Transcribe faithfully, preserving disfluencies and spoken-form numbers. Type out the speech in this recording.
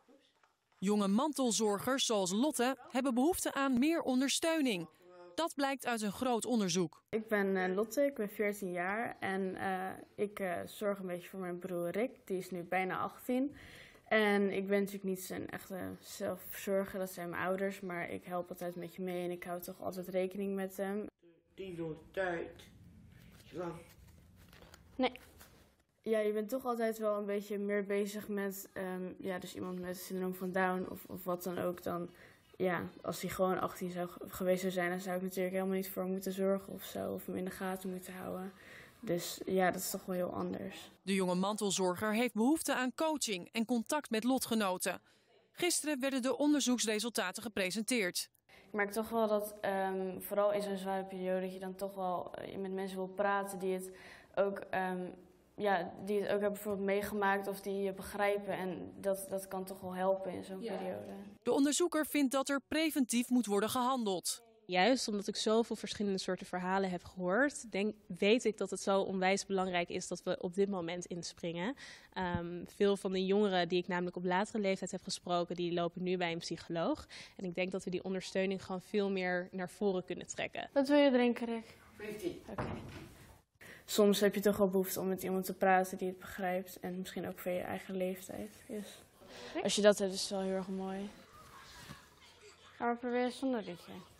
Jonge mantelzorgers zoals Lotte hebben behoefte aan meer ondersteuning. Dat blijkt uit een groot onderzoek. Ik ben uh, Lotte, ik ben veertien jaar en uh, ik uh, zorg een beetje voor mijn broer Rick. Die is nu bijna achttien. En ik ben natuurlijk niet zijn echte zelfverzorger, dat zijn mijn ouders. Maar ik help altijd met je mee en ik hou toch altijd rekening met hem. Die door de tijd. Zo. Nee. Ja, je bent toch altijd wel een beetje meer bezig met um, ja, dus iemand met het syndroom van Down of, of wat dan ook. Dan, ja, als hij gewoon achttien zou, geweest zou zijn, dan zou ik natuurlijk helemaal niet voor hem moeten zorgen of zo. Of hem in de gaten moeten houden. Dus ja, dat is toch wel heel anders. De jonge mantelzorger heeft behoefte aan coaching en contact met lotgenoten. Gisteren werden de onderzoeksresultaten gepresenteerd. Ik merk toch wel dat, um, vooral in zo'n zware periode, dat je dan toch wel met mensen wil praten die het ook... Um, Ja, die het ook hebben bijvoorbeeld meegemaakt of die je begrijpen. En dat, dat kan toch wel helpen in zo'n ja. periode. De onderzoeker vindt dat er preventief moet worden gehandeld. Juist omdat ik zoveel verschillende soorten verhalen heb gehoord, denk, weet ik dat het zo onwijs belangrijk is dat we op dit moment inspringen. Um, veel van de jongeren die ik namelijk op latere leeftijd heb gesproken, die lopen nu bij een psycholoog. En ik denk dat we die ondersteuning gewoon veel meer naar voren kunnen trekken. Wat wil je drinken, Rick? vijftien. Oké. Okay. Soms heb je toch wel behoefte om met iemand te praten die het begrijpt. En misschien ook voor je eigen leeftijd. Yes. Als je dat hebt, is het wel heel erg mooi. Gaan we proberen zonder liedje.